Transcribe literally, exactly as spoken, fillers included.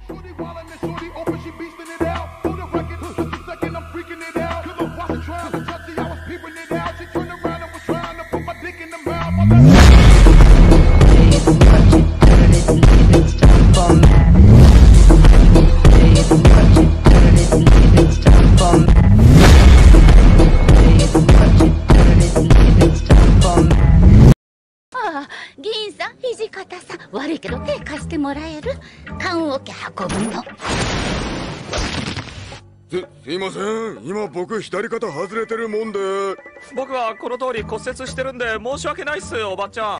議員さん、土方さん、悪いけど手貸してもらえる？棺桶運ぶの。 す、すいません。今僕左肩外れてるもんで。 僕はこの通り骨折してるんで申し訳ないっす、おばちゃん。